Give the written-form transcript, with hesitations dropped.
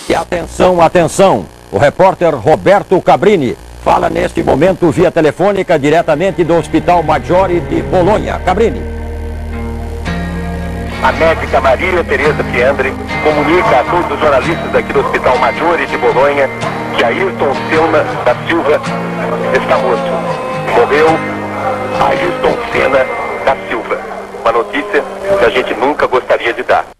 E atenção, atenção! O repórter Roberto Cabrini fala neste momento via telefônica diretamente do Hospital Maggiore de Bolonha. Cabrini. A médica Marília Tereza Fiandre comunica a todos os jornalistas aqui do Hospital Maggiore de Bolonha que Ayrton Senna da Silva está morto. Morreu Ayrton Senna da Silva. Uma notícia que a gente nunca gostaria de dar.